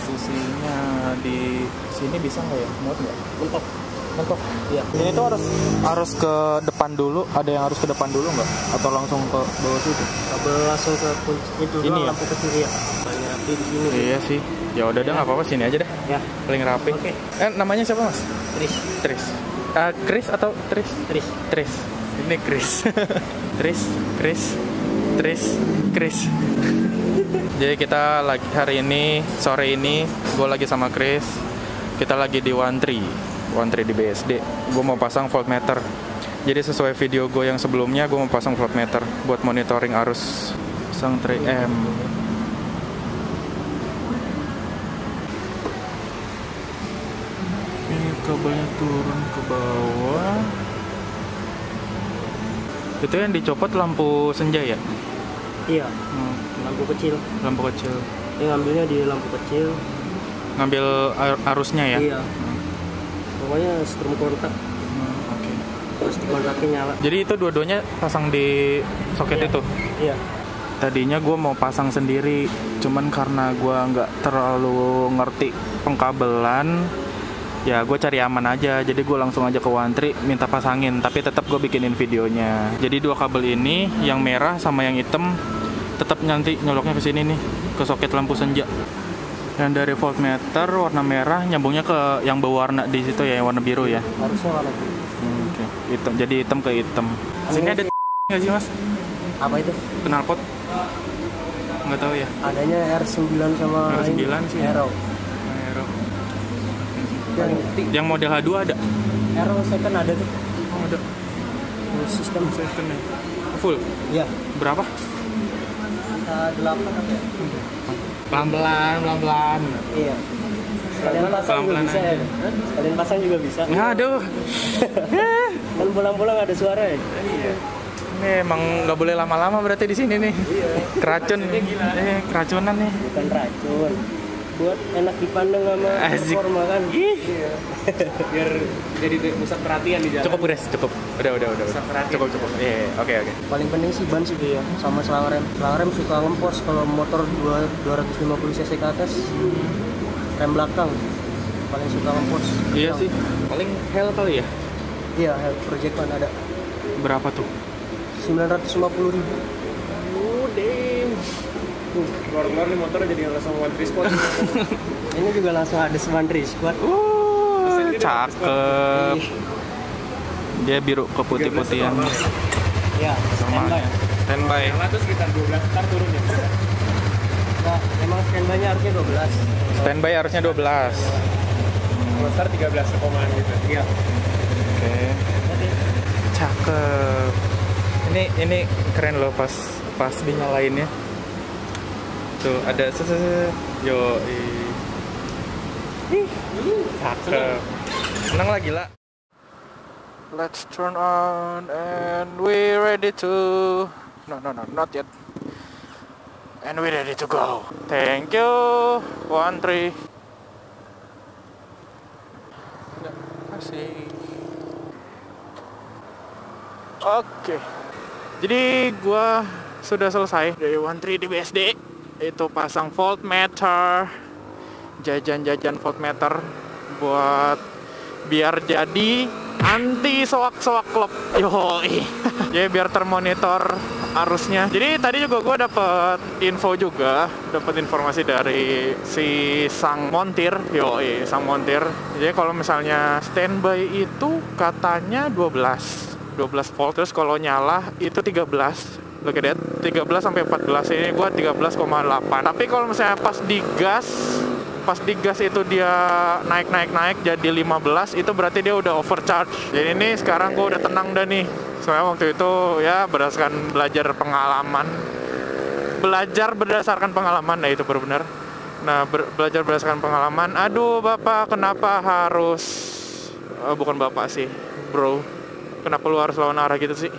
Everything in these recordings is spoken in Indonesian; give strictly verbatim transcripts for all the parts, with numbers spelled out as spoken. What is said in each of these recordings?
posisinya di sini bisa nggak ya? Muat nggak? Mentok. Mentok. Iya. Ini tuh harus harus ke depan dulu. Ada yang harus ke depan dulu nggak? Atau langsung ke bawah situ? Kabel langsung ke kunci itu Ini doang, ya? lampu kecil ya. Paling rapi di sini. Iya sih. Ya udah dah, nggak apa-apa, sini aja dah. Ya. Paling rapi. Oke. Eh, namanya siapa, Mas? Tris. Tris. Uh, Chris atau Tris? Tris. Tris. Ini Chris. Tris, Chris, Tris, Chris. Jadi kita lagi hari ini, sore ini, gue lagi sama Chris. Kita lagi di One Tree, One Tree di B S D. Gue mau pasang voltmeter. Jadi sesuai video gue yang sebelumnya, gue mau pasang voltmeter buat monitoring arus pasang tiga M. Ini kabelnya turun ke bawah. Itu yang dicopot lampu senja ya? Iya. Hmm, Lampu kecil. lampu kecil. Ini ngambilnya di lampu kecil. Ngambil ar- arusnya ya? Iya. Pokoknya strum kontak. Hmm, oke. Terus di kontaknya nyala. Jadi itu dua-duanya pasang di soket Iya. itu? Iya. Tadinya gue mau pasang sendiri, cuman karena gue nggak terlalu ngerti pengkabelan, ya gue cari aman aja. Jadi gue langsung aja ke One Tree minta pasangin, tapi tetap gue bikinin videonya. Jadi dua kabel ini, yang merah sama yang hitam, tetap nanti nyoloknya ke sini nih, ke soket lampu senja. Dan dari voltmeter warna merah nyambungnya ke yang berwarna di situ ya, yang warna biru ya. Harusnya warna biru. Hmm, oke. Hitam, jadi hitam ke hitam. Sini ada nggak sih, Mas? Apa itu? Knalpot? Nggak tahu ya. Adanya R sembilan sama R sembilan sih. Arrow. Aero. Yang, Yang model H dua ada? Arrow second ada tuh. Oh, ada. Full system. Second ya. Full. Iya. Berapa? delapan apa ya? Pelan-pelan, pelan-pelan. Iya. Kalian pasang juga Pelan-pelan bisa aja. ya? Kalian pasang juga bisa. Aduh. Kan pulang-pulang ada suara ya? Iya. Ini emang nggak boleh lama-lama berarti di sini nih. Iya. Keracun. Eh, keracunan nih. Bukan racun. Buat enak dipandang sama Asik. performa kan. Iya. Biar jadi pusat perhatian di jalan. Cukup, Guys, cukup. Udah, udah, udah. udah. Cukup, cukup. Iya, oke, oke. Paling penting sih ban sih dia sama selang rem. Selang rem suka ngempos kalau motor dua ratus lima puluh cc ke atas. Rem belakang paling suka ngempos. Iya sih. Paling hell kali ya? Iya, Project One ada. Berapa tuh? sembilan ratus lima puluh ribu. Oh, damn. Uh, keluar-keluar nih motor jadi langsung One Tree Squad. Ini juga langsung ada One Tree Squad. Uh, cakep. Dia biru keputih-putihan. Ya, standby. Standby. Yang itu sekitar dua belas, ntar turun ya. Nah, emang standby-nya harusnya dua belas. Standby harusnya dua belas. Kalau start tiga belas sekomaan gitu. Iya. Oke. Cakep. Ini ini keren loh pas pas dinyalainnya. Tuh ada sese. Yo. Cakep. Senang lah, gila. Let's turn on and we ready to. No no no not yet. And we ready to go. Thank you One Tree. Terima kasih. Oke. Jadi gua sudah selesai dari One Tree di B S D. Itu pasang voltmeter. Jajan-jajan voltmeter buat biar jadi anti soak-soak klub. Yoi. Jadi biar termonitor arusnya. Jadi tadi juga gue dapet info juga, dapet informasi dari si sang montir. Yoi, sang montir. Jadi kalau misalnya standby itu katanya dua belas volt, terus kalau nyala itu tiga belas. Look at that, tiga belas sampai empat belas. Ini gue tiga belas koma delapan. Tapi kalau misalnya pas digas pas digas itu dia naik-naik-naik jadi lima belas, itu berarti dia udah overcharge. Jadi ini sekarang gue udah tenang dah nih. Soalnya waktu itu ya berdasarkan belajar pengalaman. Belajar berdasarkan pengalaman, nah itu benar-benar. Nah, ber- belajar berdasarkan pengalaman. Aduh, Bapak, kenapa harus oh, bukan Bapak sih, Bro. Kenapa lu harus lawan arah gitu sih?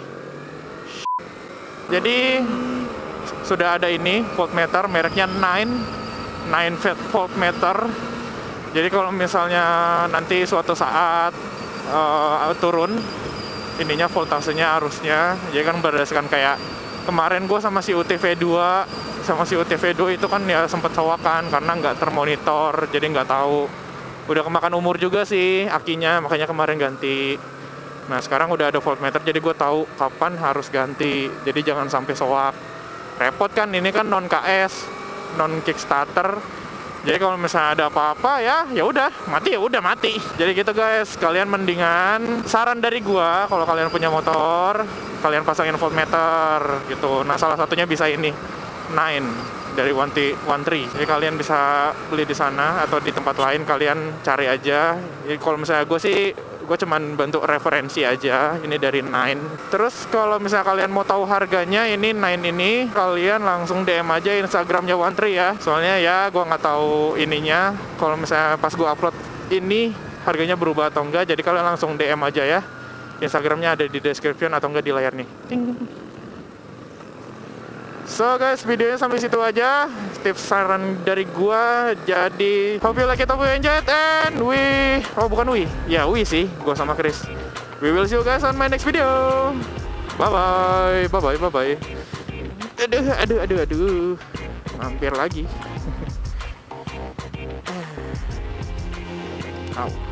Jadi sudah ada ini voltmeter mereknya nine nine voltmeter. Jadi kalau misalnya nanti suatu saat uh, turun ininya voltasenya arusnya, jadi kan berdasarkan kayak kemarin gue sama si U T V dua sama si U T V dua itu kan ya sempat sewakan karena nggak termonitor, jadi nggak tahu. Udah kemakan umur juga sih akinya, makanya kemarin ganti. Nah sekarang udah ada voltmeter, jadi gue tahu kapan harus ganti. Jadi jangan sampai sewak. Repot kan, ini kan non K S, non Kickstarter. Jadi kalau misalnya ada apa-apa ya, ya udah mati ya udah mati. Jadi gitu guys, kalian mendingan saran dari gua kalau kalian punya motor, kalian pasangin voltmeter gitu. Nah salah satunya bisa ini Nine dari One Tree. Jadi kalian bisa beli di sana atau di tempat lain, kalian cari aja. Jadi kalau misalnya gue sih gue cuman bantu referensi aja, ini dari Nine. Terus kalau misalnya kalian mau tahu harganya ini Nine ini, kalian langsung D M aja Instagramnya One Tree ya. Soalnya ya gue nggak tahu ininya, kalau misalnya pas gue upload ini harganya berubah atau enggak. Jadi kalian langsung D M aja ya. Instagramnya ada di description atau enggak di layar nih. Ting. So guys, videonya sampai situ aja. Tips saran dari gua. Jadi hope you like it, hope you enjoy it, and we oh bukan we ya we sih gua sama Chris. We will see you guys on my next video. Bye bye bye bye bye bye. Aduh aduh aduh aduh mampir lagi. Au.